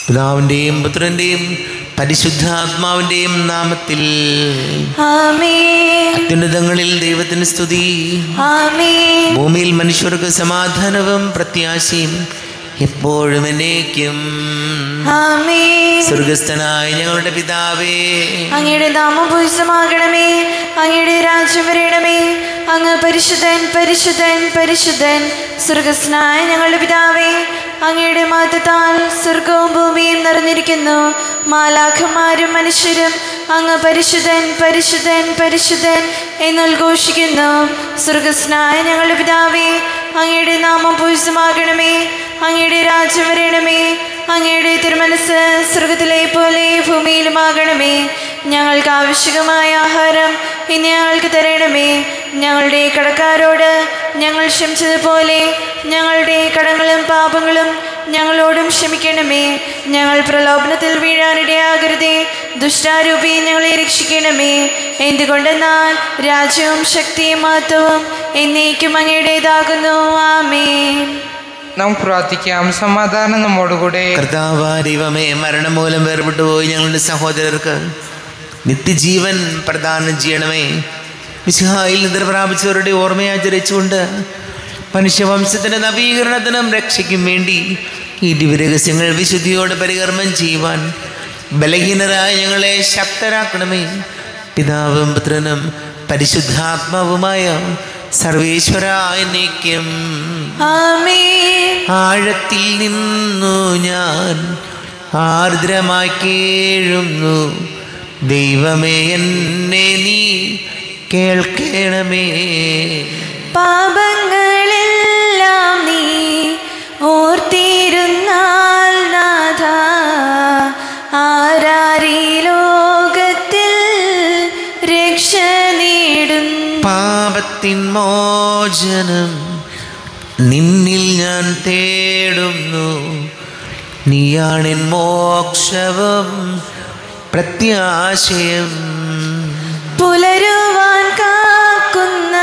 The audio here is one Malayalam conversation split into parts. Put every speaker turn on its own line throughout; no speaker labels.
പിതാവിൻ്റെയും പുത്രൻ്റെയും പരിശുദ്ധാത്മാവിൻ്റെയും നാമത്തിൽ
ആമേൻ.
അത്യുന്നതങ്ങളിൽ ദൈവത്തിന് സ്തുതി.
ആമേൻ.
ഭൂമിയിൽ മനുഷ്യർക്ക് സമാധാനവും പ്രത്യാശയും എപ്പോഴും എന്നേക്കും.
ആമേൻ.
സ്വർഗസ്ഥനായ ഞങ്ങളുടെ പിതാവേ,
അങ്ങയുടെ നാമം പൂജിതമാകണമേ. അങ്ങയുടെ രാജ്യം വരണമേ. അങ്ങ് പരിശുദ്ധൻ പരിശുദ്ധൻ പരിശുദ്ധൻ. സ്വർഗസ്ഥനായ ഞങ്ങളുടെ പിതാവേ, അങ്ങയുടെ മഹത്വത്താൽ സ്വർഗവും ഭൂമിയും നിറഞ്ഞിരിക്കുന്നു. മാലാഖമാരും മനുഷ്യരും അങ്ങ് പരിശുദ്ധൻ പരിശുദ്ധൻ പരിശുദ്ധൻ എന്നുദ്ഘോഷിക്കുന്നു. സ്വർഗസ്ഥനായ ഞങ്ങളുടെ പിതാവേ, അങ്ങയുടെ നാമം പൂജിതമാകണമേ. അങ്ങയുടെ രാജ്യം വരണമേ. അങ്ങയുടെ തിരുമനസ് സ്വർഗത്തിലെ പോലെ ഭൂമിയിലുമാകണമേ. ഞങ്ങൾക്ക് ആവശ്യമായ ആഹാരം ഇനി ഞങ്ങൾക്ക് തരണമേ. ഞങ്ങളുടെ കടക്കാരോട് ഞങ്ങൾ ക്ഷമിച്ചതുപോലെ ഞങ്ങളുടെ കടങ്ങളും പാപങ്ങളും ഞങ്ങളോടും ക്ഷമിക്കണമേ. ഞങ്ങൾ പ്രലോഭനത്തിൽ വീഴാനിടയാകരുതേ. ദുഷ്ടാരൂപി ഞങ്ങളെ രക്ഷിക്കണമേ. എന്തുകൊണ്ടെന്നാൽ രാജ്യവും ശക്തിയും മഹത്വവും എന്നേക്കും അങ്ങയുടേതാകുന്നു. ആമേൻ.
നാം പ്രാർത്ഥിക്കാം. സമാധാനം നമ്മോടുകൂടെ.
കർത്താവായ ദൈവമേ, മരണം മൂലം വേർപെട്ടുപോയി ഞങ്ങളുടെ സഹോദരർക്ക് നിത്യജീവൻ പ്രദാനം ചെയ്യണമേ. മിശിഹായിൽ നിദ്ര പ്രാപിച്ചവരുടെ ഓർമ്മയാചരിച്ചുകൊണ്ട് മനുഷ്യവംശത്തിൻ്റെ നവീകരണത്തിനും രക്ഷയ്ക്കും വേണ്ടി ഈ ദിവ്യരഹസ്യങ്ങൾ വിശുദ്ധിയോട് പരികർമ്മം ചെയ്യുവാൻ ബലഹീനരായ ഞങ്ങളെ ശക്തരാക്കണമേ. പിതാവും പുത്രനും പരിശുദ്ധാത്മാവുമായ സർവേശ്വരായ എന്നേക്കും.
ആമേൻ.
ആഴത്തിൽ നിന്നു ഞാൻ ആർദ്രമായി കേഴുന്നു. ദൈവമേ, എന്നെ നീ കേൾക്കണമേ.
പാപങ്ങളെല്ലാം നീ ഓർത്തിരുന്നാൽ നാഥ, ആരാരീ ലോകത്തിൽ രക്ഷ നേടും.
പാപത്തിൻ മോചനം നിന്നിൽ ഞാൻ തേടുന്നു. നീയാണെൻ മോക്ഷവും പ്രത്യാശയും.
പുലരുവാൻ കാക്കുന്ന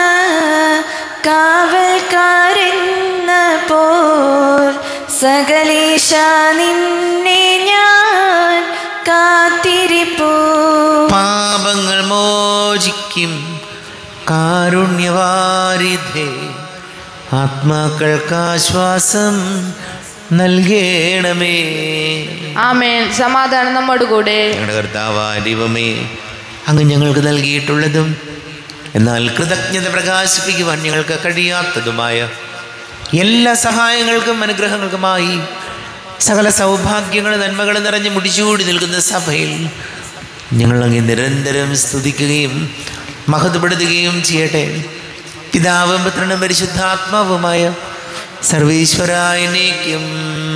കാവൽക്കാരെന്ന പോൽ സകലേശ നിന്നെ ഞാൻ കാത്തിരിപ്പൂ.
പാപങ്ങൾ മോചിക്കും കാരുണ്യവാരിധേ, ആത്മാക്കൾക്ക് ആശ്വാസം നൽകണമേ.
ആമേൻ. സമാധാനം നമ്മോടുകൂടെ.
ഞങ്ങളുടെ കർത്താവായ ദൈവമേ, അങ്ങ് ഞങ്ങൾക്ക് നൽകിയിട്ടുള്ളതും എന്നാൽ കൃതജ്ഞത പ്രകാശിപ്പിക്കുവാൻ ഞങ്ങൾക്ക് കഴിയാത്തതുമായ എല്ലാ സഹായങ്ങൾക്കും അനുഗ്രഹങ്ങൾക്കുമായി സകല സൗഭാഗ്യങ്ങളും നന്മകളും നിറഞ്ഞ് മുടിച്ചൂടി നിൽക്കുന്ന സഭയിൽ ഞങ്ങൾ അങ്ങ് നിരന്തരം സ്തുതിക്കുകയും മഹത്വപ്പെടുത്തുകയും ചെയ്യട്ടെ. പിതാവും പുത്രനും പരിശുദ്ധാത്മാവുമായ സർവേശ്വരായ എന്നേക്കും.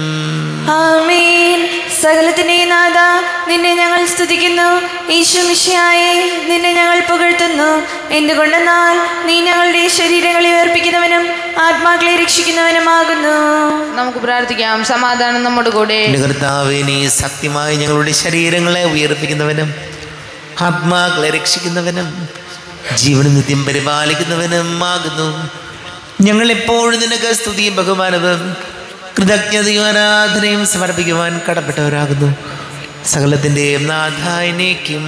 ആമേൻ. സകലത്തിൻ്റെ നാഥ, നിന്നെ ഞങ്ങൾ സ്തുതിക്കുന്നു. ഈശോ മിശിഹായേ, നിന്നെ ഞങ്ങൾ പുകഴ്ത്തുന്നു. എന്തുകൊണ്ടെന്നാൽ നീ ഞങ്ങളുടെ ശരീരങ്ങളെ ഉയർപ്പിക്കുന്നവനും ആത്മാക്കളെ രക്ഷിക്കുന്നവനുമാകുന്നു.
നമുക്ക് പ്രാർത്ഥിക്കാം. സമാധാനം നമ്മോടുകൂടെ.
കർത്താവേ, നീ സത്യമായി ഞങ്ങളുടെ ശരീരങ്ങളെ ഉയർപ്പിക്കുന്നവനും ആത്മാക്കളെ രക്ഷിക്കുന്നവനും ജീവനും നിത്യം പരിപാലിക്കുന്നവനും ആകുന്നു. ഞങ്ങൾ എപ്പോഴും നിനക്ക് സ്തുതിയും ബഹുമാനവും കൃതജ്ഞതയും ആരാധനയും സമർപ്പിക്കുവാൻ കടപ്പെട്ടവരാകുന്നു. സകലത്തിൻ്റെയും നാഥായനേക്കും.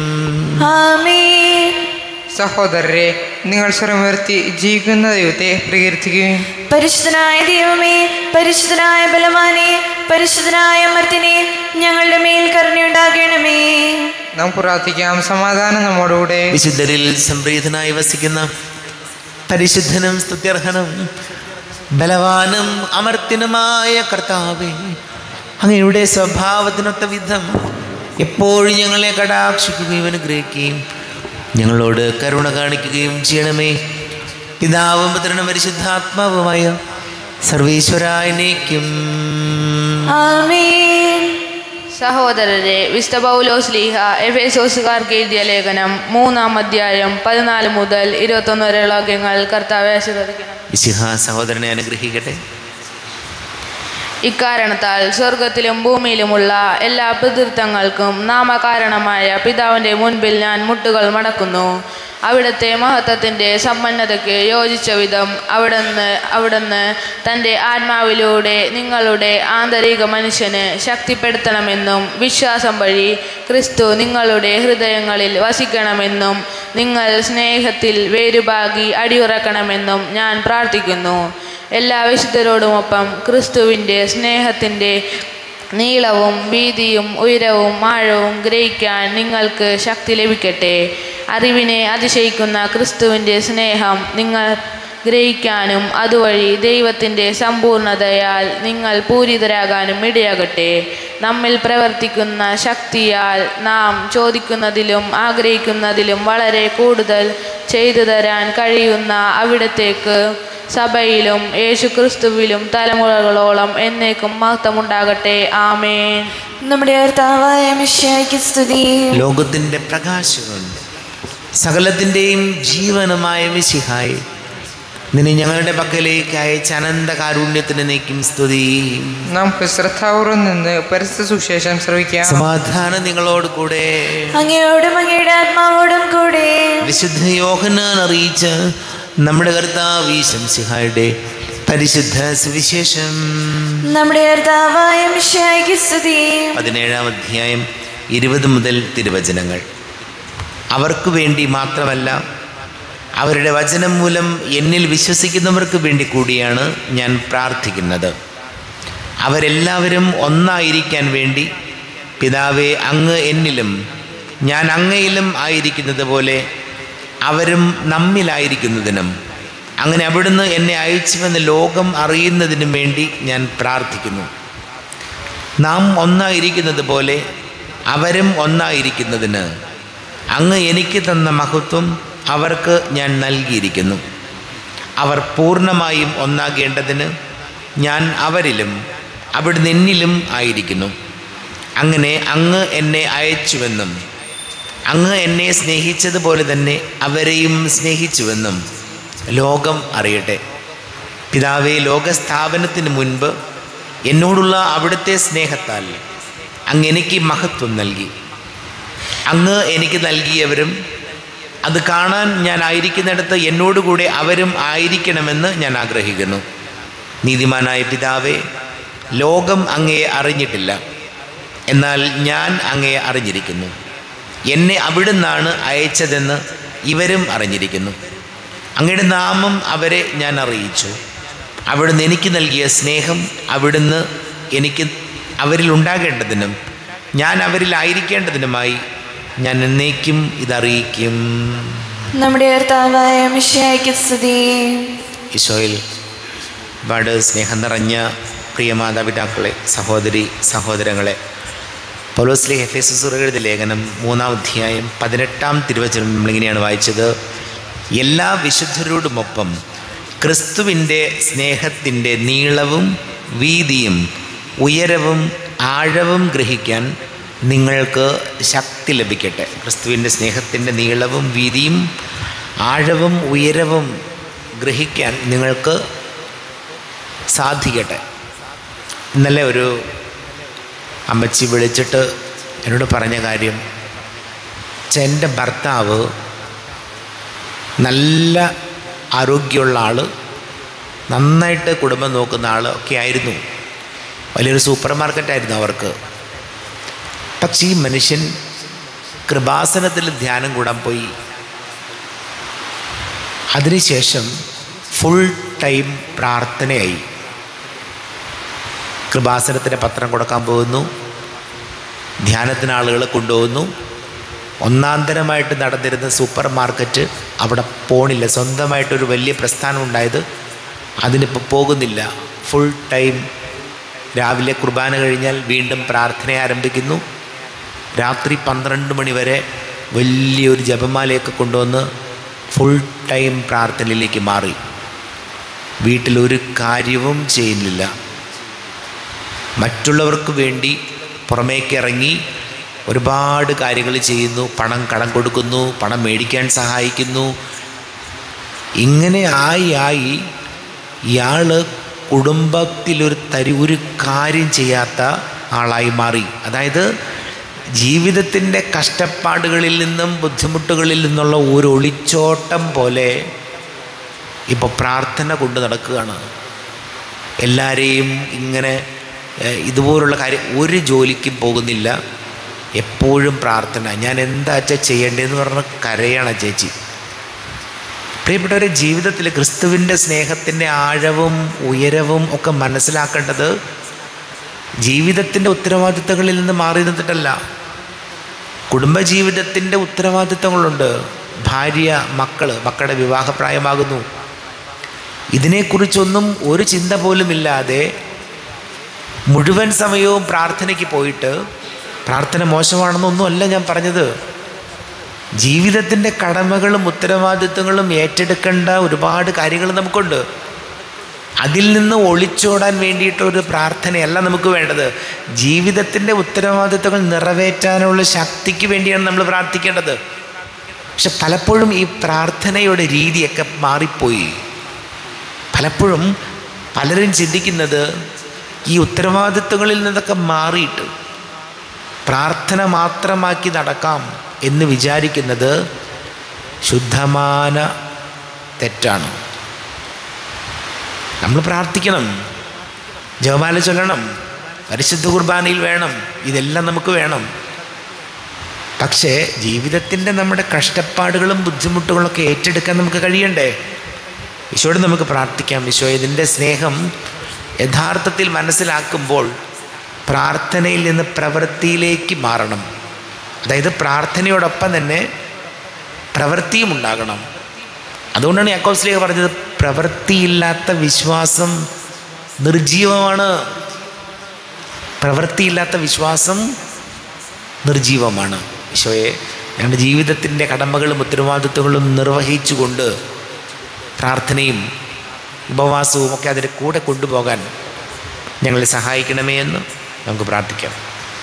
ആമേൻ.
സഹോദരരെ, നിങ്ങൾ സ്വരമുയർത്തി ജീവിക്കുന്ന ദൈവത്തെ പ്രകീർത്തിക്കുകയും
പരിശുദ്ധനായ ദൈവമേ, പരിശുദ്ധനായ ബലവാനെ, പരിശുദ്ധനായ അമർത്തിനെ, ഞങ്ങളുടെ മേൽ കരുണയുണ്ടാകണമേ.
നാം പ്രാർത്ഥിക്കാം. സമാധാനം നമ്മോടുകൂടെ.
വിശുദ്ധരിൽ സംപ്രീതനായി വസിക്കുന്ന പരിശുദ്ധനും സ്തുത്യർഹനും ബലവാനും അമർത്തിനുമായ കർത്താവേ, അങ്ങയുടെ സ്വഭാവത്തിനൊത്ത വിധം എപ്പോഴും ഞങ്ങളെ കടാക്ഷിക്കുകയും അനുഗ്രഹിക്കുകയും ഞങ്ങളോട് കരുണ കാണിക്കുകയും ചെയ്യണമേ. പിതാവും പുത്രനും പരിശുദ്ധാത്മാവുമായ സർവേശ്വരായ എന്നേക്കും.
ആമേൻ.
സഹോദരരെ, വിശുദ്ധ പൗലോസ്ലീഹ എഫേസോസുകാർക്ക് എഴുതിയ ലേഖനം 3-ാം അധ്യായം 14 മുതൽ 21 വരെയുള്ള വാക്യങ്ങൾ കർത്താവെ ആശീർവദിക്കണം.
മിശിഹാ സഹോദരനെ അനുഗ്രഹിക്കട്ടെ.
ഇക്കാരണത്താൽ സ്വർഗത്തിലും ഭൂമിയിലുമുള്ള എല്ലാ പിതൃത്വങ്ങൾക്കും നാമകാരണമായ പിതാവിൻ്റെ മുൻപിൽ ഞാൻ മുട്ടുകൾ മടക്കുന്നു. അവിടുത്തെ മഹത്വത്തിൻ്റെ സമ്പന്നതയ്ക്ക് യോജിച്ച വിധം അവിടുന്ന് തൻ്റെ ആത്മാവിലൂടെ നിങ്ങളുടെ ആന്തരിക മനുഷ്യന് ശക്തിപ്പെടുത്തണമെന്നും വിശ്വാസം വഴി ക്രിസ്തു നിങ്ങളുടെ ഹൃദയങ്ങളിൽ വസിക്കണമെന്നും നിങ്ങൾ സ്നേഹത്തിൽ വേരുപാകി അടിയുറക്കണമെന്നും ഞാൻ പ്രാർത്ഥിക്കുന്നു. എല്ലാ വിശുദ്ധരോടുമൊപ്പം ക്രിസ്തുവിൻ്റെ സ്നേഹത്തിൻ്റെ നീളവും വീതിയും ഉയരവും ആഴവും ഗ്രഹിക്കാൻ നിങ്ങൾക്ക് ശക്തി ലഭിക്കട്ടെ. അറിവിനെ അതിശയിക്കുന്ന ക്രിസ്തുവിൻ്റെ സ്നേഹം നിങ്ങൾ ഗ്രഹിക്കാനും അതുവഴി ദൈവത്തിൻ്റെ സമ്പൂർണതയാൽ നിങ്ങൾ പൂരിതരാകാനും ഇടയാകട്ടെ. നമ്മിൽ പ്രവർത്തിക്കുന്ന ശക്തിയാൽ നാം ചോദിക്കുന്നതിലും ആഗ്രഹിക്കുന്നതിലും വളരെ കൂടുതൽ ചെയ്തു തരാൻ കഴിയുന്ന അവിടത്തേക്ക് സഭയിലും യേശുക്രിസ്തുവിലും തലമുറകളോളം എന്നേക്കും മഹത്വമുണ്ടാകട്ടെ. ആമേൻ.
നമ്മുടെ കർത്താവായ മിശിഹായ്ക്ക് സ്തുതി.
ലോകത്തിൻ്റെ പ്രകാശവും സകലത്തിൻ്റെയും ജീവനുമായ മിശിഹായി, നിന്നെ ഞങ്ങളുടെ പക്കലേക്ക് അയച്ച അനന്ത കാരുണ്യത്തിന് നീക്കും സ്തുതി.
നമുക്ക് ശ്രദ്ധാപൂർവം നിന്ന് പരിശുദ്ധ സുവിശേഷം ശ്രവിക്കാം.
സമാധാനം നിങ്ങളോട് കൂടെ.
അങ്ങയോടും അങ്ങയുടെ ആത്മാവോടും കൂടെ.
വിശുദ്ധ യോഹന്നാൻ അറിയിച്ച നമ്മുടെ കർത്താവ് ഈശോമിശിഹായുടെ പരിശുദ്ധ സുവിശേഷം.
നമ്മുടെ കർത്താവായ മിശിഹായ്ക്ക് സ്തുതി.
17-ാം അധ്യായം 20 മുതൽ തിരുവചനങ്ങൾ. അവർക്ക് വേണ്ടി മാത്രമല്ല, അവരുടെ വചനം മൂലം എന്നിൽ വിശ്വസിക്കുന്നവർക്ക് വേണ്ടി കൂടിയാണ് ഞാൻ പ്രാർത്ഥിക്കുന്നത്. അവരെല്ലാവരും ഒന്നായിരിക്കാൻ വേണ്ടി, പിതാവേ, അങ്ങ് എന്നിലും ഞാൻ അങ്ങയിലും ആയിരിക്കുന്നത് പോലെ അവരും നമ്മിലായിരിക്കുന്നതിനും, അങ്ങനെ അവിടുന്ന് എന്നെ അയച്ചുവെന്ന് ലോകം അറിയുന്നതിനും വേണ്ടി ഞാൻ പ്രാർത്ഥിക്കുന്നു. നാം ഒന്നായിരിക്കുന്നത് പോലെ അവരും ഒന്നായിരിക്കുന്നതിന് അങ്ങ് എനിക്ക് തന്ന മഹത്വം അവർക്ക് ഞാൻ നൽകിയിരിക്കുന്നു. അവർ പൂർണ്ണമായും ഒന്നാകേണ്ടതിന് ഞാൻ അവരിലും അവിടുന്ന് എന്നിലും ആയിരിക്കുന്നു. അങ്ങനെ അങ്ങ് എന്നെ അയച്ചുവെന്നും അങ്ങ് എന്നെ സ്നേഹിച്ചതുപോലെ തന്നെ അവരെയും സ്നേഹിച്ചുവെന്നും ലോകം അറിയട്ടെ. പിതാവേ, ലോകസ്ഥാപനത്തിന് മുൻപ് എന്നോടുള്ള അവിടുത്തെ സ്നേഹത്താൽ അങ്ങ് എനിക്ക് മഹത്വം നൽകി. അങ്ങ് എനിക്ക് നൽകിയവരും അത് കാണാൻ ഞാൻ ആയിരിക്കുന്നിടത്ത് എന്നോടുകൂടെ അവരും ആയിരിക്കണമെന്ന് ഞാൻ ആഗ്രഹിക്കുന്നു. നീതിമാനായ പിതാവേ, ലോകം അങ്ങയെ അറിഞ്ഞിട്ടില്ല, എന്നാൽ ഞാൻ അങ്ങയെ അറിഞ്ഞിരിക്കുന്നു. എന്നെ അവിടുന്നാണ് അയച്ചതെന്ന് ഇവരും അറിഞ്ഞിരിക്കുന്നു. അങ്ങയുടെ നാമം അവരെ ഞാൻ അറിയിച്ചു. അവിടുന്ന് എനിക്ക് നൽകിയ സ്നേഹം അവിടുന്ന് എനിക്ക് അവരിൽ ഉണ്ടാകേണ്ടതിനും ഞാൻ അവരിലായിരിക്കേണ്ടതിനുമായി ഞാൻ എന്നേക്കും ഇതറിയിക്കും.
നമ്മുടെ കർത്താവായ മിശിഹായ്ക്ക് സ്തുതി.
ഈശോയിൽ ഒരുപാട് സ്നേഹം നിറഞ്ഞ പ്രിയ മാതാപിതാക്കളെ, സഹോദരി സഹോദരങ്ങളെ, പൗലോസ്ലീഹ എഫേസ്യർക്ക് എഴുതിയ ലേഖനം 3-ാം അധ്യായം 18-ാം തിരുവചനം നമ്മളിങ്ങനെയാണ് വായിച്ചത്. എല്ലാ വിശുദ്ധരോടുമൊപ്പം ക്രിസ്തുവിൻ്റെ സ്നേഹത്തിൻ്റെ നീളവും വീതിയും ഉയരവും ആഴവും ഗ്രഹിക്കാൻ നിങ്ങൾക്ക് ശക്തി ലഭിക്കട്ടെ. ക്രിസ്തുവിൻ്റെ സ്നേഹത്തിൻ്റെ നീളവും വീതിയും ആഴവും ഉയരവും ഗ്രഹിക്കാൻ നിങ്ങൾക്ക് സാധിക്കട്ടെ. ഇന്നലെ ഒരു അമ്മച്ചി വിളിച്ചിട്ട് എന്നോട് പറഞ്ഞ കാര്യം, എൻ്റെ ഭർത്താവ് നല്ല ആരോഗ്യമുള്ള ആൾ, നന്നായിട്ട് കുടുംബം നോക്കുന്ന ആൾ ഒക്കെ ആയിരുന്നു. വലിയൊരു സൂപ്പർ മാർക്കറ്റായിരുന്നു അവർക്ക്. പക്ഷേ ഈ മനുഷ്യൻ കൃപാസനത്തിൽ ധ്യാനം കൂടാൻ പോയി. അതിനുശേഷം ഫുൾ ടൈം പ്രാർത്ഥനയായി. കൃപാസനത്തിൻ്റെ പത്രം കൊടുക്കാൻ പോകുന്നു, ധ്യാനത്തിന് ആളുകളെ കൊണ്ടുപോകുന്നു. ഒന്നാന്തരമായിട്ട് നടന്നിരുന്ന സൂപ്പർ മാർക്കറ്റ് അവിടെ പോണില്ല. സ്വന്തമായിട്ടൊരു വലിയ പ്രസ്ഥാനം ഉണ്ടായത്, അതിനിപ്പോൾ പോകുന്നില്ല. ഫുൾ ടൈം രാവിലെ കുർബാന കഴിഞ്ഞാൽ വീണ്ടും പ്രാർത്ഥന ആരംഭിക്കുന്നു. രാത്രി 12 മണി വരെ വലിയൊരു ജപമാലയൊക്കെ കൊണ്ടുവന്ന് ഫുൾ ടൈം പ്രാർത്ഥനയിലേക്ക് മാറി. വീട്ടിലൊരു കാര്യവും ചെയ്യുന്നില്ല. മറ്റുള്ളവർക്ക് വേണ്ടി പുറമേക്ക് ഇറങ്ങി ഒരുപാട് കാര്യങ്ങൾ ചെയ്യുന്നു. പണം കടം കൊടുക്കുന്നു, പണം മേടിക്കാൻ സഹായിക്കുന്നു. ഇങ്ങനെ ആയി ഇയാൾ കുടുംബത്തിലൊരു ഒരു കാര്യം ചെയ്യാത്ത ആളായി മാറി. അതായത് ജീവിതത്തിൻ്റെ കഷ്ടപ്പാടുകളിൽ നിന്നും ബുദ്ധിമുട്ടുകളിൽ നിന്നുള്ള ഒരു ഒളിച്ചോട്ടം പോലെ ഇപ്പോൾ പ്രാർത്ഥന കൊണ്ട് നടക്കുകയാണ്. എല്ലാവരെയും ഇങ്ങനെ ഇതുപോലുള്ള കാര്യം, ഒരു ജോലിക്കും പോകുന്നില്ല, എപ്പോഴും പ്രാർത്ഥന. ഞാൻ എന്താ ചെയ്യേണ്ടതെന്ന് പറഞ്ഞ കരയാണ് ചേച്ചി. പ്രിയപ്പെട്ടവരെ, ജീവിതത്തിൽ ക്രിസ്തുവിൻ്റെ സ്നേഹത്തിൻ്റെ ആഴവും ഉയരവും ഒക്കെ മനസ്സിലാക്കേണ്ടത് ജീവിതത്തിൻ്റെ ഉത്തരവാദിത്തങ്ങളിൽ നിന്ന് മാറി നിന്നിട്ടല്ല. കുടുംബജീവിതത്തിൻ്റെ ഉത്തരവാദിത്തങ്ങളുണ്ട്. ഭാര്യ, മക്കളുടെ വിവാഹപ്രായമാകുന്നു. ഇതിനെക്കുറിച്ചൊന്നും ഒരു ചിന്ത പോലും ഇല്ലാതെ മുഴുവൻ സമയവും പ്രാർത്ഥനയ്ക്ക് പോയിട്ട്, പ്രാർത്ഥന മോശമാണെന്നൊന്നുമല്ല ഞാൻ പറഞ്ഞത്, ജീവിതത്തിൻ്റെ കടമകളും ഉത്തരവാദിത്തങ്ങളും ഏറ്റെടുക്കേണ്ട ഒരുപാട് കാര്യങ്ങൾ നമുക്കുണ്ട്. അതിൽ നിന്ന് ഒളിച്ചോടാൻ വേണ്ടിയിട്ടൊരു പ്രാർത്ഥനയല്ല നമുക്ക് വേണ്ടത്. ജീവിതത്തിൻ്റെ ഉത്തരവാദിത്തങ്ങൾ നിറവേറ്റാനുള്ള ശക്തിക്ക് വേണ്ടിയാണ് നമ്മൾ പ്രാർത്ഥിക്കേണ്ടത്. പക്ഷെ പലപ്പോഴും ഈ പ്രാർത്ഥനയുടെ രീതിയൊക്കെ മാറിപ്പോയി. പലപ്പോഴും പലരും ചിന്തിക്കുന്നത് ഈ ഉത്തരവാദിത്തങ്ങളിൽ നിന്നൊക്കെ മാറിയിട്ട് പ്രാർത്ഥന മാത്രമാക്കി നടക്കാം എന്ന് വിചാരിക്കുന്നത് ശുദ്ധമായ തെറ്റാണ്. നമ്മൾ പ്രാർത്ഥിക്കണം, ജപമാല ചൊല്ലണം, പരിശുദ്ധ കുർബാനയിൽ വേണം, ഇതെല്ലാം നമുക്ക് വേണം. പക്ഷേ ജീവിതത്തിൻ്റെ നമ്മുടെ കഷ്ടപ്പാടുകളും ബുദ്ധിമുട്ടുകളൊക്കെ ഏറ്റെടുക്കാൻ നമുക്ക് കഴിയണ്ടേ? ഈശോയോട് നമുക്ക് പ്രാർത്ഥിക്കാം. ഈശോ, ഇതിൻ്റെ സ്നേഹം യഥാർത്ഥത്തിൽ മനസ്സിലാക്കുമ്പോൾ പ്രാർത്ഥനയിൽ നിന്ന് പ്രവൃത്തിയിലേക്ക് മാറണം. അതായത് പ്രാർത്ഥനയോടൊപ്പം തന്നെ പ്രവൃത്തിയും ഉണ്ടാകണം. അതുകൊണ്ടാണ് യാക്കോബ് ശ്ലീഹ പറഞ്ഞത്, പ്രവൃത്തിയില്ലാത്ത വിശ്വാസം നിർജീവമാണ്. പ്രവൃത്തിയില്ലാത്ത വിശ്വാസം നിർജീവമാണ്. ഈശോയെ, ഞങ്ങളുടെ ജീവിതത്തിൻ്റെ കടമകളും ഉത്തരവാദിത്വങ്ങളും നിർവഹിച്ചുകൊണ്ട് പ്രാർത്ഥനയും ഉപവാസവും ഒക്കെ അതിൻ്റെ കൂടെ കൊണ്ടുപോകാൻ ഞങ്ങളെ സഹായിക്കണമേ എന്ന് നമുക്ക് പ്രാർത്ഥിക്കാം.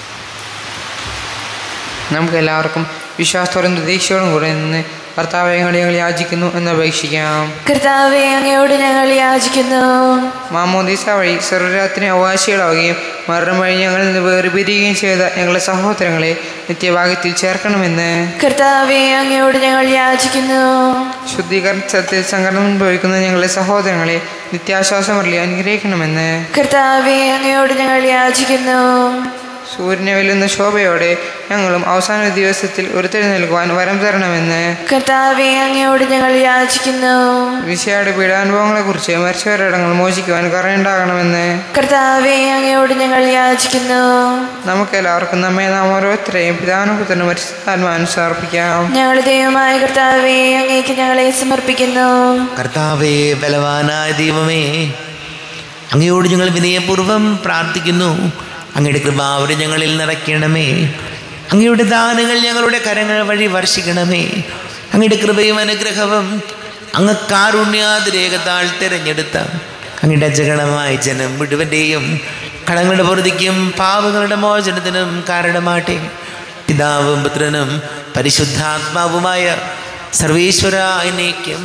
നമുക്കെല്ലാവർക്കും വിശ്വാസത്തോടും പ്രതീക്ഷയോടും കൂടെ നിന്ന് കർത്താവെ, ഞങ്ങൾ യാചിക്കുന്നു എന്ന് അപേക്ഷിക്കാം.
കർത്താവെ, അങ്ങയോട് ഞങ്ങൾ യാചിക്കുന്നു.
മാമോദീസ വഴി സർവ്വരാത്തിന് അവകാശികളാവുകയും മരണം വഴി ഞങ്ങളിൽ നിന്ന് വേർപിരിയുകയും ചെയ്ത ഞങ്ങളുടെ സഹോദരങ്ങളെ നിത്യഭാഗ്യത്തിൽ ചേർക്കണമെന്ന്
കർത്താവെ, അങ്ങയോട് ഞങ്ങൾ യാചിക്കുന്നു.
ശുദ്ധീകരണത്തിൽ സംഘടന അനുഭവിക്കുന്ന ഞങ്ങളുടെ സഹോദരങ്ങളെ നിത്യാശ്വാസമറിയി അനുഗ്രഹിക്കണമെന്ന്
കർത്താവെ, അങ്ങയോട് ഞങ്ങൾ യാചിക്കുന്നു.
സൂര്യനെ വെല്ലുന്ന ശോഭയോടെ ഞങ്ങളും അവസാന ദിവസത്തിൽ ഉരുത്തെഴുന്നേൽക്കുവാൻ വരം തരണമെന്ന്
കർത്താവെ, അങ്ങയോട് ഞങ്ങൾ യാചിക്കുന്നു.
വിശയുടെ പീഡാനുഭവങ്ങളെക്കുറിച്ച് മരിച്ചവരടങ്ങൾ മോചിക്കുവാൻ കരുണയുണ്ടാകണമെന്ന്
കർത്താവെ, അങ്ങയോട് ഞങ്ങൾ യാചിക്കുന്നു.
നമുക്കെല്ലാവർക്കും നാം ഓരോരുത്തരെയും പിതാവിനും പുത്രനും പരിശുദ്ധാത്മാവിനും സമർപ്പിക്കാം.
ഞങ്ങളുടെ ദൈവമായ കർത്താവെ, അങ്ങേക്ക് ഞങ്ങളെ സമർപ്പിക്കുന്നു.
കർത്താവേ, ബലവാനായ ദൈവമേ, അങ്ങയോട് ഞങ്ങൾ വിനയപൂർവ്വം പ്രാർത്ഥിക്കുന്നു. അങ്ങയുടെ കൃപാവരെ ഞങ്ങളിൽ നിറയ്ക്കണമേ. അങ്ങയുടെ ദാനങ്ങൾ ഞങ്ങളുടെ കരങ്ങൾ വഴി വർഷിക്കണമേ. അങ്ങയുടെ കൃപയും അനുഗ്രഹവും അങ്ങ് കാരുണ്യാതിരേകത്താൽ തിരഞ്ഞെടുത്ത അങ്ങയുടെ അജഗണമായ ജനം മുഴുവൻ്റെയും കടങ്ങളുടെ പൊറുതിക്കും പാപങ്ങളുടെ മോചനത്തിനും കാരണമാട്ടെ. പിതാവും പുത്രനും പരിശുദ്ധാത്മാവുമായ സർവേശ്വര എന്നേക്കും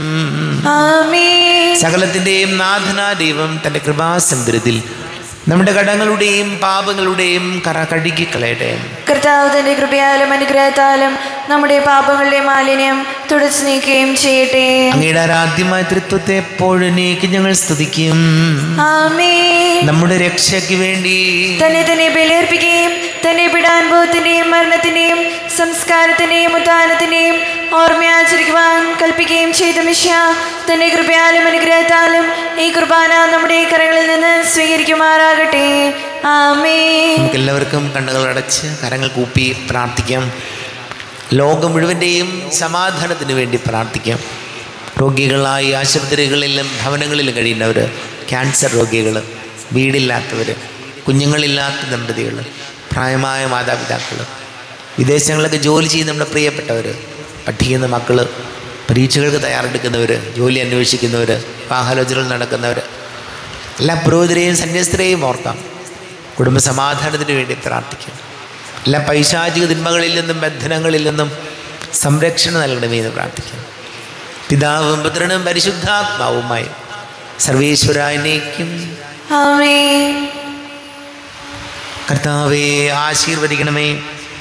ആമേൻ.
സകലത്തിൻ്റെയും നാഥനാ ദൈവം തൻ്റെ കൃപാസമുദ്രത്തിൽ നമ്മുടെ കടങ്ങളുടെയും പാപങ്ങളുടെയും കറ കഴുകിക്കളയട്ടെ.
കർത്താവ് തന്റെ കൃപയാലും അനുഗ്രഹത്താലും നമ്മുടെ പാപങ്ങളുടെ മാലിന്യം തുടച്ചു നീക്കുകയും ചെയ്യട്ടെ.
അങ്ങയുടെ ആരാധ്യമായ തൃത്വത്തെ എപ്പോഴും ഞങ്ങൾ സ്തുതിക്കും.
ആമേൻ.
നമ്മുടെ രക്ഷയ്ക്ക് വേണ്ടി
തന്നെ ബലിയർപ്പിക്കുകയും തന്റെ പീഡാനുഭവത്തിന്റെയും മരണത്തിന്റെയും സംസ്കാരത്തിന്റെയും ഉത്ഥാനത്തിന്റെയും ഓർമ്മയാചരിക്കുവാൻ കൽപ്പിക്കുകയും ചെയ്ത മിശിഹാ, തന്റെ കൃപയാലും അനുഗ്രഹത്താലും ഈ കുർബാന നമ്മുടെ കരങ്ങളിൽ നിന്ന് സ്വീകരിക്കുമാറാകട്ടെ. ആമേൻ.
നമുക്കെല്ലാവർക്കും കണ്ണുകൾ അടച്ച് കരങ്ങൾ കൂപ്പി പ്രാർത്ഥിക്കാം. ലോകം മുഴുവൻ്റെയും സമാധാനത്തിന് വേണ്ടി പ്രാർത്ഥിക്കാം. രോഗികളായി ആശുപത്രികളിലും ഭവനങ്ങളിലും കഴിയുന്നവർ, ക്യാൻസർ രോഗികൾ, വീടില്ലാത്തവർ, കുഞ്ഞുങ്ങളില്ലാത്ത ദമ്പതികൾ, പ്രായമായ മാതാപിതാക്കൾ, വിദേശങ്ങളിലൊക്കെ ജോലി ചെയ്യുന്ന നമ്മുടെ പ്രിയപ്പെട്ടവർ, പഠിക്കുന്ന മക്കൾ, പരീക്ഷകൾക്ക് തയ്യാറെടുക്കുന്നവർ, ജോലി അന്വേഷിക്കുന്നവർ, വിവാഹാലോചനകൾ നടക്കുന്നവർ, എല്ലാ പുരോഹിതരെയും സന്യസ്തരെയും ഓർക്കാം. കുടുംബ സമാധാനത്തിന് വേണ്ടി പ്രാർത്ഥിക്കാം. എല്ലാ പൈശാചിക തിന്മകളിൽ നിന്നും ബന്ധനങ്ങളിൽ നിന്നും സംരക്ഷണം നൽകണമേ എന്ന് പ്രാർത്ഥിക്കാം. പിതാവും പുത്രനും പരിശുദ്ധാത്മാവുമായി സർവേശ്വരനേക്കും
ആമേൻ.
കർത്താവേ, ആശീർവദിക്കണമേ.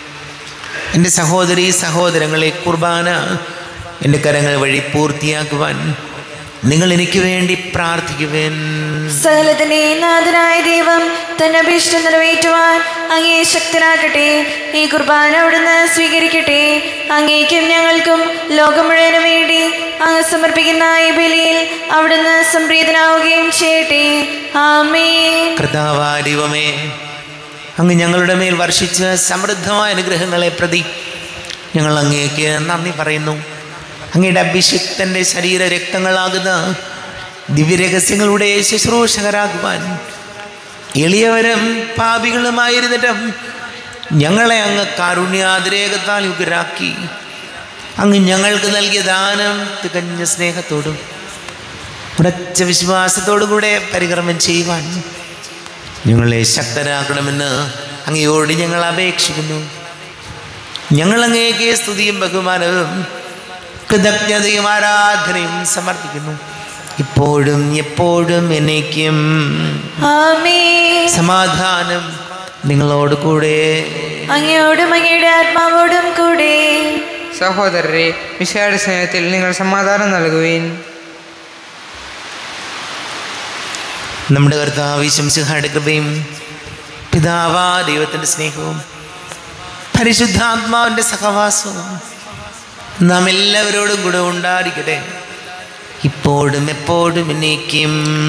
എൻ്റെ സഹോദരീ സഹോദരങ്ങളെ, കുർബാന എൻ്റെ കരങ്ങൾ വഴി പൂർത്തിയാക്കുവാൻ നിങ്ങൾ എനിക്ക് വേണ്ടി പ്രാർത്ഥിക്കുവേൻ.
സകലത്തിന്റെ നാഥനായ ദൈവം തന്റെ അഭീഷ്ടം നിറവേറ്റുവാൻ അങ്ങേ ശക്തനാക്കട്ടെ. ഈ കുർബാന അവിടുന്ന് സ്വീകരിക്കട്ടെ. അങ്ങേക്കും ഞങ്ങൾക്കും ലോകം മുഴുവനും വേണ്ടി അങ്ങ് സമർപ്പിക്കുന്ന ഈ ബലിയിൽ അവിടുന്ന് സംപ്രീതനാവുകയും ചെയ്യട്ടെ. ആമേൻ.
കർത്താവായ ദൈവമേ, അങ്ങ് ഞങ്ങളുടെ മേൽ വർഷിച്ച സമൃദ്ധമായ അനുഗ്രഹങ്ങളെ പ്രതി ഞങ്ങൾ അങ്ങേക്ക് നന്ദി പറയുന്നു. അങ്ങയുടെ അഭിഷിക്തൻ്റെ ശരീര രക്തങ്ങളാകുന്ന ദിവ്യരഹസ്യങ്ങളുടെ ശുശ്രൂഷകരാകുവാൻ എളിയവരും പാപികളുമായിരുന്നിട്ടും ഞങ്ങളെ അങ്ങ് കാരുണ്യാതിരേകത്താൽ യുഗരാക്കി. അങ്ങ് ഞങ്ങൾക്ക് നൽകിയ ദാനം തികഞ്ഞ സ്നേഹത്തോടും ഉറച്ച വിശ്വാസത്തോടും കൂടെ പരികർമ്മം ചെയ്യുവാൻ ഞങ്ങളെ ശക്തരാക്കണമെന്ന് അങ്ങയോട് ഞങ്ങൾ അപേക്ഷിക്കുന്നു. ഞങ്ങൾ അങ്ങേക്ക് സ്തുതിയും ബഹുമാനവും കൃതജ്ഞതയും ആരാധനയും സമർപ്പിക്കുന്നു, ഇപ്പോഴും എപ്പോഴും എന്നേക്കും.
ആമേൻ.
സമാധാനം നിങ്ങളോട് കൂടെ,
അങ്ങയോടും അങ്ങയുടെ ആത്മാവോടും കൂടെ.
സഹോദരരെ, മിശിഹായുടെ സ്നേഹത്തിൽ നിങ്ങൾ സമാധാനം നൽകുവിൻ.
നമ്മുടെ കർത്താവ് മിശിഹായുടെ കൃപയും പിതാവാ ദൈവത്തിൻ്റെ സ്നേഹവും പരിശുദ്ധാത്മാവിൻ്റെ സഹവാസവും നാം എല്ലാവരോടും കൂടെ ഉണ്ടായിരിക്കട്ടെ, ഇപ്പോഴും എപ്പോഴും എന്നേക്കും.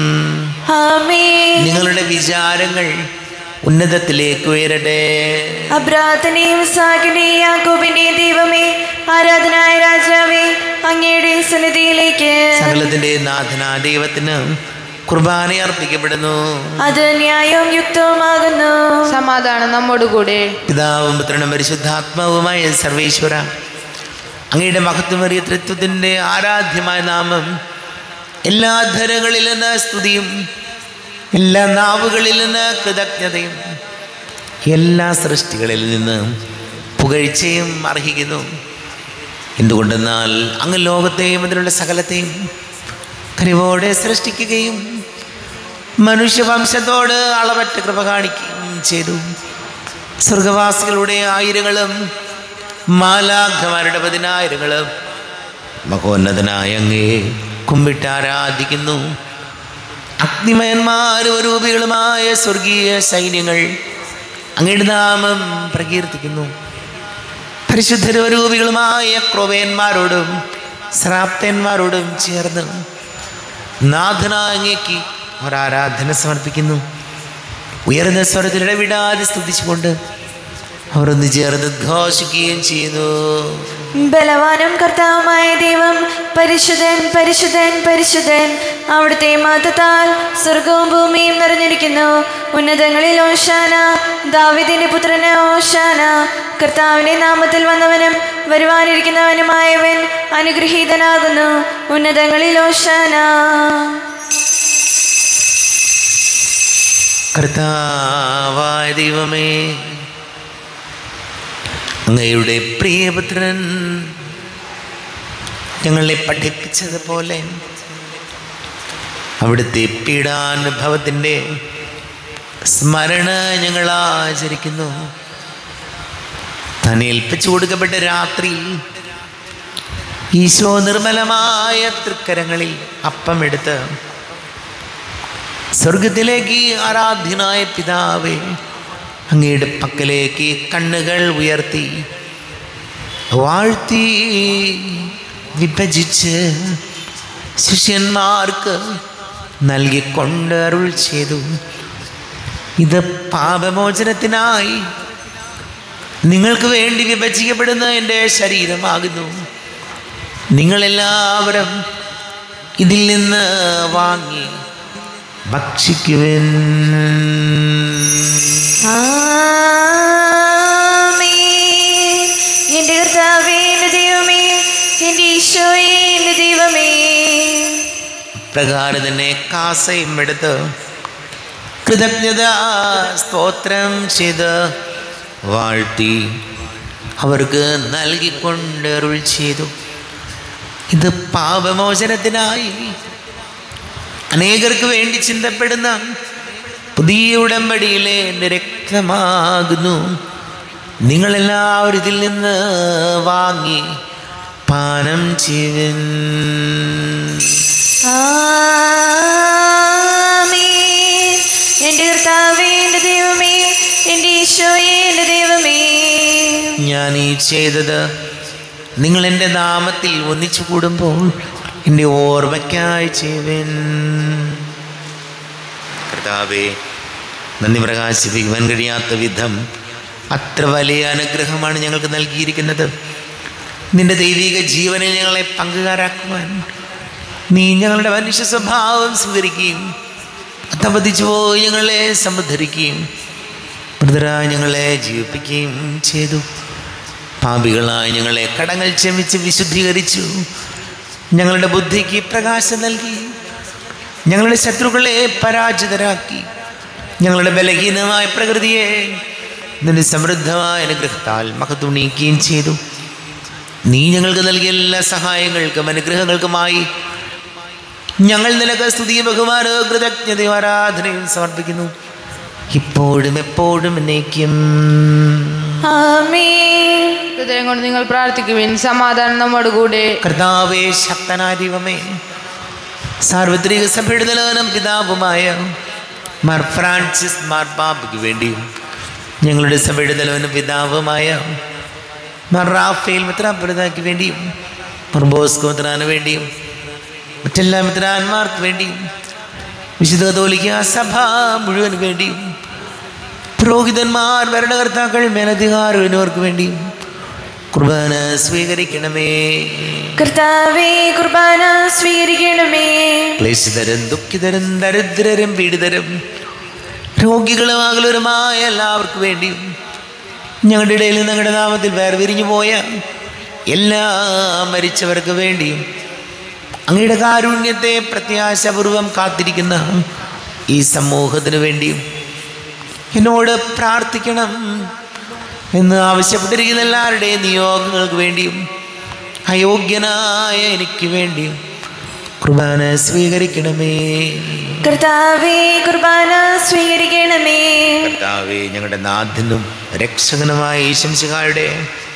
ആമേൻ.
നിങ്ങളുടെ വിചാരങ്ങൾ ഉന്നതത്തിലേക്ക് ഉയരട്ടെ.
അബ്രാഹത്തിന്റെയും ഇസ്ഹാക്കിന്റെയും യാക്കോബിന്റെയും ദൈവമേ, ആരാധനായ രാജാവേ, അങ്ങയുടെ സന്നിധിയിലേക്ക്
സകലത്തിന്റെ നാഥനായ ദൈവത്തിന് കുർബാന അർപ്പിക്കപ്പെടുന്നു.
അത് ന്യായവും യുക്തവുമാകുന്നു.
സമാധാനം നമ്മോടുകൂടെ.
പിതാവും പുത്രനും പരിശുദ്ധാത്മാവുമായ സർവേശ്വര, അങ്ങയുടെ മഹത്വമേറിയ ത്രിത്വത്തിൻ്റെ ആരാധ്യമായ നാമം എല്ലാ ധരകളിൽ നിന്ന് സ്തുതിയും എല്ലാ നാവുകളിൽ നിന്ന് കൃതജ്ഞതയും എല്ലാ സൃഷ്ടികളിൽ നിന്ന് പുകഴ്ചയും അർഹിക്കുന്നു. എന്തുകൊണ്ടെന്നാൽ അങ്ങ് ലോകത്തെയും അതിലുള്ള സകലത്തെയും കനിവോടെ സൃഷ്ടിക്കുകയും മനുഷ്യവംശത്തോട് അളവറ്റ കൃപ കാണിക്കുകയും ചെയ്തു. സ്വർഗവാസികളുടെ ആയിരങ്ങളും മാലാഖമാരുടെ 10,000 മഹോന്നതനായ അങ്ങേ കുമ്പിട്ട് ആരാധിക്കുന്നു. അഗ്നിമയന്മാരും രൂപികളുമായ സ്വർഗീയ സൈന്യങ്ങൾ അങ്ങയുടെ നാമം പ്രകീർത്തിക്കുന്നു. പരിശുദ്ധരൂപികളുമായ ക്രോവേന്മാരോടും ശ്രാപ്തന്മാരോടും ചേർന്ന് നാഥനായ അങ്ങേക്ക് ഒരാരാധന സമർപ്പിക്കുന്നു. ഉയർന്ന സ്വരത്തിൽ ഇടവിടാതെ സ്തുതിച്ചുകൊണ്ട് അവർ ഒന്ന് ചേർന്ന് ഘോഷിക്കുകയും ചെയ്യുന്നു.
ബലവാനും കർത്താവുമായ ദൈവം പരിശുദ്ധൻ പരിശുദ്ധൻ പരിശുദ്ധൻ. അവിടുത്തെ മഹത്വത്താൽ സ്വർഗവും ഭൂമിയും നിറഞ്ഞിരിക്കുന്നു. ഉന്നതങ്ങളിൽ ഓശാന, ദാവീദിന്റെ പുത്രന് ഓശാന. കർത്താവിന്റെ നാമത്തിൽ വന്നവനും വരുവാനിരിക്കുന്നവനുമായവൻ അനുഗ്രഹീതനാകുന്നു. ഉന്നതങ്ങളിൽ ഓശാന.
കർത്താവായ ദൈവമേ, അങ്ങയുടെ പ്രിയപുത്രൻ ഞങ്ങളെ പഠിപ്പിച്ചതുപോലെ അവിടുത്തെ പീഡാനുഭവത്തിൻ്റെ സ്മരണ ഞങ്ങൾ ആചരിക്കുന്നു. താൻ ഏൽപ്പിച്ചു കൊടുക്കപ്പെട്ട രാത്രി ഈശോ നിർമ്മലമായ തൃക്കരങ്ങളിൽ അപ്പമെടുത്ത് സ്വർഗത്തിലേക്ക് ആരാധ്യനായ പിതാവേ, അങ്ങയുടെ പക്കലേക്ക് കണ്ണുകൾ ഉയർത്തി വാഴ്ത്തി വിഭജിച്ച് ശിഷ്യന്മാർക്ക് നൽകിക്കൊണ്ട് അരുൾ ചെയ്തു, ഇത് പാപമോചനത്തിനായി നിങ്ങൾക്ക് വേണ്ടി വിഭജിക്കപ്പെടുന്ന എൻ്റെ ശരീരമാകുന്നു. നിങ്ങളെല്ലാവരും ഇതിൽ നിന്ന് വാങ്ങി ഭക്ഷിക്കുവിൻ.
ആമേൻ. എന്റെ കർത്താവേ, എന്റെ ദൈവമേ, എന്റെ ഈശോയേ, എന്റെ ദൈവമേ.
പ്രകാരം തന്നെ കാസയും എടുത്ത് കൃതജ്ഞത സ്തോത്രം ചെയ്ത് വാഴ്ത്തി അവർക്ക് നൽകിക്കൊണ്ട് അരുൾ ചെയ്തു, ഇത് പാപമോചനത്തിനായി അനേകർക്ക് വേണ്ടി ചിന്തപ്പെടുന്ന പുതിയ ഉടമ്പടിയിലെ എൻ്റെ രക്തമാകുന്നു. നിങ്ങളെല്ലാവരും ഇതിൽ നിന്ന് വാങ്ങി പാനം ചെയ്യുവിൻ.
ആമേൻ. എൻ്റെ കർത്താവേ, എൻ്റെ ദൈവമേ, എൻ്റെ ഈശോയേ, എൻ്റെ ദൈവമേ,
ഞാൻ ഈ ചെയ്തത് നിങ്ങൾ എൻ്റെ നാമത്തിൽ ഒന്നിച്ചു കൂടുമ്പോൾ എൻ്റെ ഓർമ്മയ്ക്കായി ചെയ്യുവിൻ. കർത്താവേ, നന്ദി പ്രകാശിപ്പിക്കുവാൻ കഴിയാത്ത വിധം അത്ര വലിയ അനുഗ്രഹമാണ് ഞങ്ങൾക്ക് നൽകിയിരിക്കുന്നത്. നിന്റെ ദൈവിക ജീവനിൽ ഞങ്ങളെ പങ്കുകാരാക്കുവാൻ നീ ഞങ്ങളുടെ മനുഷ്യ സ്വഭാവം സ്വീകരിക്കുകയും അധപതിച്ചു പോയി ഞങ്ങളെ സമുദ്ധരിക്കുകയും മൃതരായി ഞങ്ങളെ ജീവിപ്പിക്കുകയും ചെയ്തു. പാപികളായി ഞങ്ങളെ കടങ്ങൾ ക്ഷമിച്ച് വിശുദ്ധീകരിച്ചു. ഞങ്ങളുടെ ബുദ്ധിക്ക് പ്രകാശം നൽകി. ഞങ്ങളുടെ ശത്രുക്കളെ പരാജിതരാക്കി. ഞങ്ങളുടെ ബലഹീനമായ പ്രകൃതിയെ നിന്റെ സമൃദ്ധമായ അനുഗ്രഹത്താൽ മഹത്വണീക്കുകയും ചെയ്തു. നീ ഞങ്ങൾക്ക് നൽകിയ എല്ലാ സഹായങ്ങൾക്കും അനുഗ്രഹങ്ങൾക്കുമായി ഞങ്ങൾ നിനക്ക് സ്തുതിയും ബഹുമാനവും കൃതജ്ഞതയും ആരാധനയും സമർപ്പിക്കുന്നു, ഇപ്പോഴും എപ്പോഴും എന്നേക്കും.
ആമേൻ.
ഹൃദയം കൊണ്ട് നിങ്ങൾ പ്രാർത്ഥിക്കുവിൻ. സമാധാനം നമ്മോട് കൂടെ.
കർത്താവേ, ശക്തനായ ദൈവമേ, സാർവത്രിക സഭയുടെ നിലവനും പിതാവുമായ മാർ ഫ്രാൻസിസ് മാർപ്പാപ്പയ്ക്ക് വേണ്ടിയും ഞങ്ങളുടെ സഭയുടെ നിലവനും പിതാവുമായ മാർ റാഫേൽ മെത്രാപ്പൊലീത്തായ്ക്ക് വേണ്ടിയും മാർ ബോസ്കോ മെത്രാന് വേണ്ടിയും മറ്റെല്ലാ മെത്രാന്മാർക്ക് വേണ്ടിയും വിശുദ്ധ കത്തോലിക്ക സഭ മുഴുവൻ വേണ്ടിയും പുരോഹിതന്മാർ, ഭരണകർത്താക്കൾ, മേലധികാരികൾ എന്നിവർക്ക് വേണ്ടിയും കുർബാന സ്വീകരിക്കണമേ.
കർത്താവേ, കുർബാന സ്വീകരിക്കണമേ.
ക്ലേശിതരും ദുഃഖിതരും ദരിദ്രരും പീഡിതരും രോഗികളും അകലരുമായ എല്ലാവർക്കും വേണ്ടിയും ഞങ്ങളുടെ ഇടയിൽ ഞങ്ങളുടെ നാമത്തിൽ വേർപിരിഞ്ഞു പോയ എല്ലാ മരിച്ചവർക്ക് വേണ്ടിയും അങ്ങയുടെ കാരുണ്യത്തെ പ്രത്യാശപൂർവം കാത്തിരിക്കുന്ന ഈ സമൂഹത്തിന് വേണ്ടിയും എന്നോട് പ്രാർത്ഥിക്കണം എന്ന് ആവശ്യപ്പെട്ടിരിക്കുന്ന എല്ലാവരുടെയും നിയോഗങ്ങൾക്ക് വേണ്ടിയും അയോഗ്യനായ എനിക്ക് വേണ്ടിയും കുർബാന സ്വീകരിക്കണമേ.
കർത്താവേ, കുർബാന സ്വീകരിക്കണമേ.
കർത്താവേ, ഞങ്ങളുടെ നാഥനും രക്ഷകനുമായ ഈശംശിഹായുടെ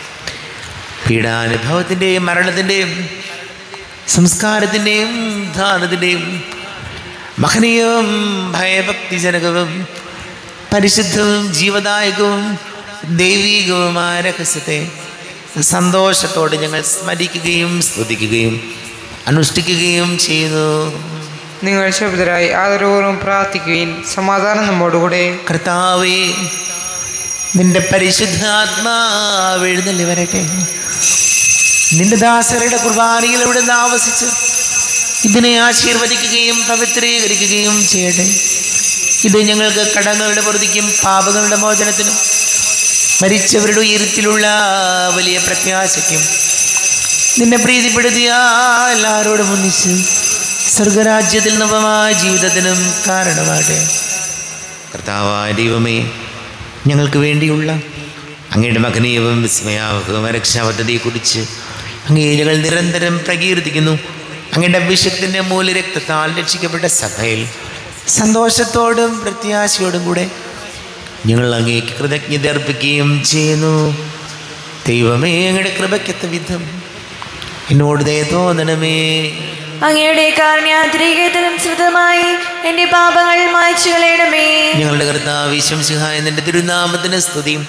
പീഡാനുഭവത്തിൻ്റെയും മരണത്തിൻ്റെയും സംസ്കാരത്തിൻ്റെയും ദാനത്തിൻ്റെയും മഹനീയവും ഭയഭക്തിജനകവും പരിശുദ്ധവും ജീവദായകവും ദൈവികവുമായ രഹസ്യത്തെ സന്തോഷത്തോടെ ഞങ്ങൾ സ്മരിക്കുകയും സ്തുതിക്കുകയും അനുഷ്ഠിക്കുകയും ചെയ്യുന്നു.
നിങ്ങൾ ശബ്ദരായി ആദരപൂർവ്വം പ്രാർത്ഥിക്കുകയും സമാധാനം നമ്മോടുകൂടെ.
കർത്താവേ, നിന്റെ പരിശുദ്ധാത്മാവ് എഴുന്നള്ളി വരട്ടെ. നിന്റെ ദാസരുടെ കുർബാനയിൽ ഇവിടെ നിന്ന് ആവസിച്ച് ഇതിനെ ആശീർവദിക്കുകയും പവിത്രീകരിക്കുകയും ചെയ്യട്ടെ. ഇത് ഞങ്ങൾക്ക് കടങ്ങളുടെ പൊറുതിക്കും പാപങ്ങളുടെ മോചനത്തിനും മരിച്ചവരുടെ ഉയരത്തിലുള്ള വലിയ പ്രത്യാശയ്ക്കും നിന്നെ പ്രീതിപ്പെടുത്തിയ എല്ലാവരോടും ഒന്നിച്ച് സ്വർഗരാജ്യത്തിൽ നവമായ ജീവിതത്തിനും കാരണമാകട്ടെ. കർത്താവായ ദൈവമേ, ഞങ്ങൾക്ക് വേണ്ടിയുള്ള അങ്ങയുടെ മഹനീയവും വിസ്മയാവഹവും രക്ഷാപദ്ധതിയെക്കുറിച്ച് അങ്ങേ ഞങ്ങൾ നിരന്തരം പ്രകീർത്തിക്കുന്നു. അങ്ങയുടെ അഭിഷേകത്തിൻ്റെ മൂലരക്തത്താൽ രക്ഷിക്കപ്പെട്ട സഭയിൽ സന്തോഷത്തോടും പ്രത്യാശയോടും കൂടെ ഞങ്ങൾ അങ്ങേക്ക് കൃതജ്ഞത അർപ്പിക്കുകയും ചെയ്യുന്നു. ദൈവമേ, അങ്ങയുടെ കൃപയ്ക്കത്ത വിധം എന്നോട് ദയ തോന്നണമേ.
അങ്ങയുടെ കാരുണ്യാതിരേകതനുസൃതമായി എൻ്റെ പാപങ്ങൾ മായ്ച്ചു കളയണമേ.
ഞങ്ങളുടെ കർത്താവ് ഈശംസിഹായ നിന്റെ തിരുനാമത്തിന് സ്തുതിയും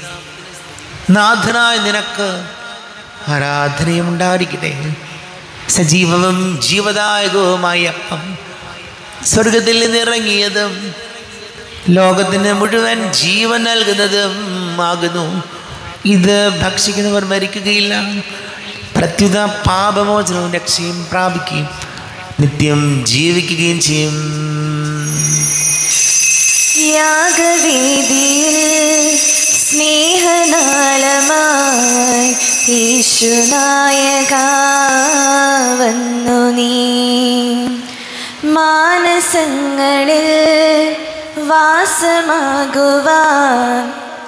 നാഥനായ നിനക്ക് ആരാധനയും ഉണ്ടായിരിക്കട്ടെ. സജീവവും ജീവദായകവുമായ അപ്പം സ്വർഗത്തിൽ നിന്നിറങ്ങിയതും ലോകത്തിന് മുഴുവൻ ജീവൻ നൽകുന്നതും ആകുന്നു. ഇത് ഭക്ഷിക്കുന്നവർ മരിക്കുകയില്ല, പ്രത്യുത പാപമോചനവും രക്ഷയും പ്രാപിക്കുകയും നിത്യം ജീവിക്കുകയും ചെയ്യും.
യാഗവേദിയിൽ സ്നേഹനാളമായി യേശുനായക വന്നു നീ, മാനസങ്ങളിൽ വാസമാകുവാൻ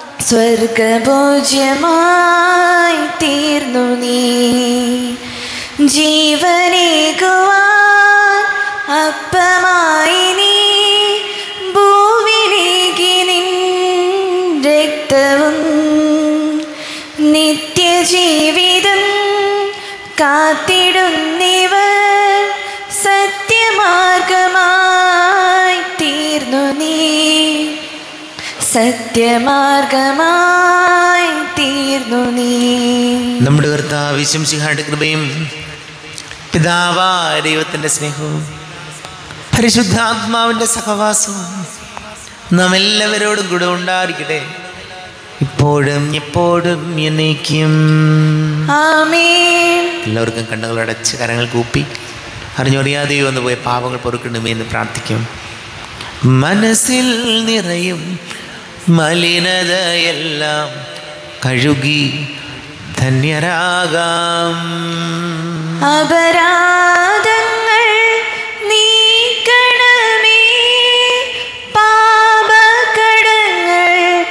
സ്വർഗഭോജ്യമായി തീർന്നു നീ, ജീവനേകുവാൻ അപ്പമായി നീ ഭൂവിലേക്ക് നിൻ രക്തവും നിത്യജീവിതം കാത്തിടുന്നിവർ സത്യമാർഗമായി തീർന്നു നീ, സത്യമാർഗമായി തീർന്നു നീ.
നമ്മുടെ കർത്താവ് ശംസിഹായുടെ കൃപയും പിതാവായ ദൈവത്തിൻ്റെ സ്നേഹവും പരിശുദ്ധാത്മാവിൻ്റെ സഹവാസവും നാം എല്ലാവരോടും കൂടെ ഉണ്ടായിരിക്കട്ടെ, ഇപ്പോഴും എപ്പോഴും എന്നേക്കും.
ആമേൻ.
എല്ലാവർക്കും കണ്ണുകളടച്ച് കരങ്ങൾ കൂപ്പി അറിഞ്ഞറിയാതെയോ വന്നു പോയ പാപങ്ങൾ പൊറുക്കണമേ എന്ന് പ്രാർത്ഥിക്കും. മനസ്സിൽ നിറയും മലിനതയെല്ലാം കഴുകി ധന്യരാകാം.
അപരാധങ്ങൾ നീക്കണമേ, പാപകടങ്ങൾ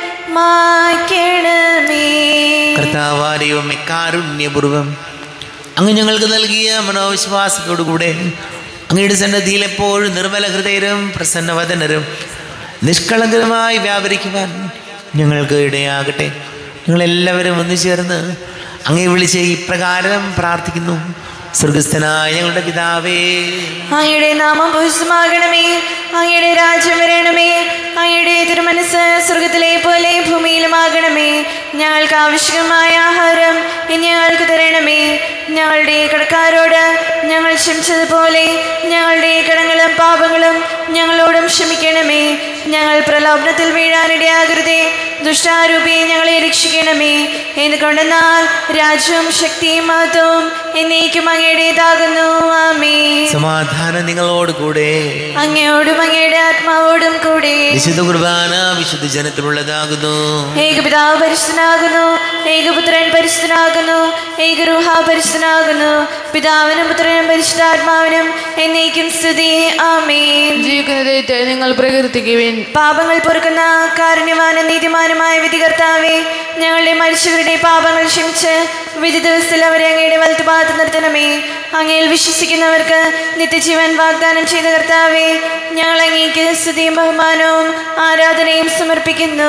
മായ്ക്കണമേ.
കർത്താവാരെയും കാരുണ്യപൂർവം അങ്ങ് ഞങ്ങൾക്ക് നൽകിയ മനോവിശ്വാസത്തോടുകൂടെ അങ്ങയുടെ സന്നദ്ധിയിൽ എപ്പോഴും നിർമ്മല ഹൃദയരും പ്രസന്നവദനരും നിഷ്കളങ്കരമായി വ്യാപരിക്കുവാൻ ഞങ്ങൾക്ക് ഇടയാകട്ടെ. ഞങ്ങളെല്ലാവരും ഒന്നു ചേർന്ന് അങ്ങേ വിളിച്ച് ഇപ്രകാരം പ്രാർത്ഥിക്കുന്നു. സ്വർഗസ്ഥനായ ഞങ്ങളുടെ പിതാവേ,
അങ്ങയുടെ നാമം പൂജിതമാകണമേ, അങ്ങയുടെ രാജ്യം വരണമേ, അങ്ങയുടെ തിരുമനസ്സ് സ്വർഗത്തിലെ പോലെ ഭൂമിയിലുമാകണമേ. ഞങ്ങൾക്ക് ആവശ്യമായ ആഹാരം ഇനി ഞങ്ങൾക്ക് തരണമേ. ഞങ്ങളുടെ കടക്കാരോട് ഞങ്ങൾ ക്ഷമിച്ചതുപോലെ ഞങ്ങളുടെ കടങ്ങളും പാപങ്ങളും ഞങ്ങളോടും ക്ഷമിക്കണമേ. ഞങ്ങൾ പ്രലോഭനത്തിൽ വീഴാനിടയാകരുതേ, ദുഷ്ടാരൂപി ഞങ്ങളെ രക്ഷിക്കണമേ. എന്തുകൊണ്ടെന്നാൽ രാജ്യവും ശക്തിയും മഹത്വവും എന്നേക്കും അങ്ങയുടേതാകുന്നു. ആമേൻ.
സമാധാനം നിങ്ങളോട് കൂടെ,
അങ്ങയോടും അങ്ങയുടെ ആത്മാവോടും കൂടെ.
വിശുദ്ധ കുർബാന വിശുദ്ധ ജനത്തിലുള്ളതാകുന്നു.
ഏകപിതാവ് പരിശുദ്ധനാകുന്നു, ഏകപുത്രൻ പരിശുദ്ധനാകുന്നു, ഏകരൂഹ പരിശുദ്ധനാകുന്നു. പിതാവിനും പുത്രനും പരിശുദ്ധാത്മാവിനും എന്നേക്കും സ്തുതി. ആമേൻ.
ജീവിക്കുന്ന ദൈവത്തെ നിങ്ങൾ പ്രകീർത്തിക്കുവിൻ.
പാപങ്ങൾ പൊറുക്കുന്ന കാരുണ്യവാനും നീതിമാനുമായ വിധികർത്താവേ, ഞങ്ങളുടെ മരിച്ചവരുടെ പാപങ്ങൾ ക്ഷമിച്ച് വിധി ദിവസത്തിൽ അവരെ അങ്ങയുടെ വലത്തുഭാഗത്ത് നിർത്തണമേ. അങ്ങയിൽ വിശ്വസിക്കുന്നവർക്ക് നിത്യജീവൻ വാഗ്ദാനം ചെയ്ത കർത്താവേ, ഞങ്ങൾ അങ്ങേക്ക് സ്തുതിയും ബഹുമാനവും ആരാധനയും സമർപ്പിക്കുന്നു.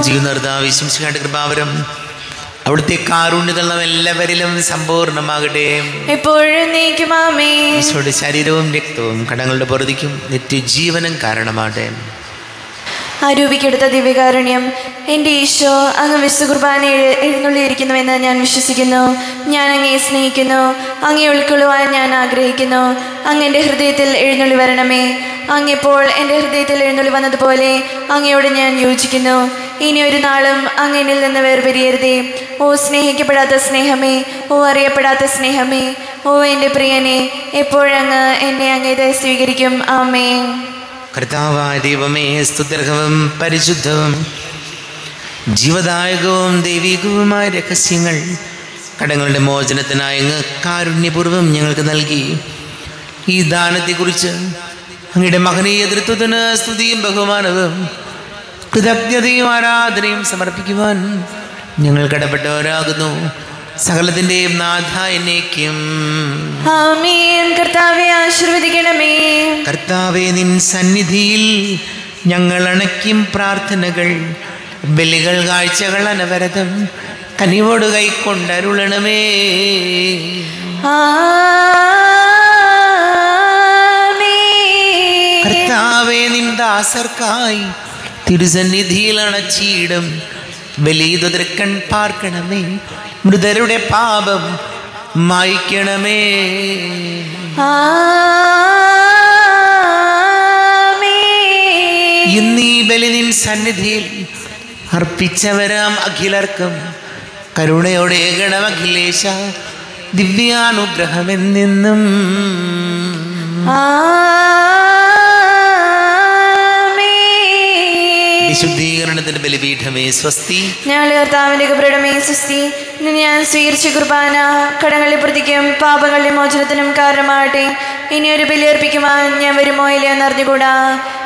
കൃപാവരം അവിടുത്തെ കാരുണ്യത എല്ലാവരിലും സമ്പൂർണ്ണമാകട്ടെ,
എപ്പോഴും നീക്കും. ആമേൻ.
ഈശോയുടെ ശരീരവും രക്തവും കടങ്ങളുടെ പൊറുതിക്കും നിത്യജീവനും കാരണമാകട്ടെ.
ആരോപിക്കെടുത്ത ദിവ്യകാരുണ്യം എൻ്റെ ഈശോ അങ്ങ് വിശുദ്ധ കുർബാന എഴുന്നള്ളിയിരിക്കുന്നുവെന്ന് ഞാൻ വിശ്വസിക്കുന്നു. ഞാൻ അങ്ങയെ സ്നേഹിക്കുന്നു, അങ്ങയെ ഉൾക്കൊള്ളുവാൻ ഞാൻ ആഗ്രഹിക്കുന്നു. അങ്ങ് എൻ്റെ ഹൃദയത്തിൽ എഴുന്നള്ളി വരണമേ. അങ്ങിപ്പോൾ എൻ്റെ ഹൃദയത്തിൽ എഴുന്നള്ളി വന്നതുപോലെ അങ്ങയോട് ഞാൻ യോജിക്കുന്നു. ഇനി ഒരു നാളും അങ്ങനിൽ നിന്ന് വേർപിരിയരുതേ. ഓ സ്നേഹിക്കപ്പെടാത്ത സ്നേഹമേ, ഓ അറിയപ്പെടാത്ത സ്നേഹമേ, ഓ എൻ്റെ പ്രിയനെ, എപ്പോഴങ്ങ് എന്നെ അങ്ങേത് സ്വീകരിക്കും. ആമേൻ.
കർത്താവായ ദൈവമേ, സ്തുത്യർഹവും പരിശുദ്ധവും ജീവദായകവും ദൈവികവുമായ രഹസ്യങ്ങൾ കടങ്ങളുടെ മോചനത്തിനായി അങ്ങ് കാരുണ്യപൂർവ്വം ഞങ്ങൾക്ക് നൽകി. ഈ ദാനത്തെക്കുറിച്ച് അങ്ങയുടെ മഹനീയ തൃത്വത്തിന് സ്തുതിയും ബഹുമാനവും കൃതജ്ഞതയും ആരാധനയും സമർപ്പിക്കുവാൻ ഞങ്ങൾ കടപ്പെട്ടവരാകുന്നു. സകലത്തിൻ്റെയും നാഥ എന്നേക്കും.
ആമേൻ. കർത്താവേ ആശീർവദിക്കണമേ.
കർത്താവേ, നിൻ സന്നിധിയിൽ ഞങ്ങൾ അണയ്ക്കും പ്രാർത്ഥനകൾ, ബലികൾ, കാഴ്ചകൾ അനവരതം കനിവോട് കൈക്കൊണ്ടരുളണമേ. കർത്താവേ, നിൻ ദാസർക്കായി തിരുസന്നിധിയിൽ അണച്ചിടും ബലിതുതൃക്കൺ പാർക്കണമേ. മൃതരുടെ പാപം മായ്ക്കണമേ. ഇന്നീ ബലി നിൻ സന്നിധിയിൽ അർപ്പിച്ചവരാം അഖിലർക്കും കരുണയോടെ ഏകണം അഖിലേശ, ദിവ്യാനുഗ്രഹമെന്നെന്നും. വിശുദ്ധീകരണത്തിന്റെ ബലിപീഠമേ സ്വസ്തി.
ഞങ്ങളുടെ കർത്താവിന്റെ കൃപയുടെമേ സ്വസ്തി. ഇന്ന് ഞാൻ സ്വീകരിച്ച കുർബാന കടങ്ങളുടെ പ്രതിക്കും പാപങ്ങളുടെ മോചനത്തിനും കാരണമാകട്ടെ. ഇനി ഒരു ബലിയർപ്പിക്കുവാൻ ഞാൻ വരുമോ ഇല്ലയോ എന്നറിഞ്ഞുകൂടാ.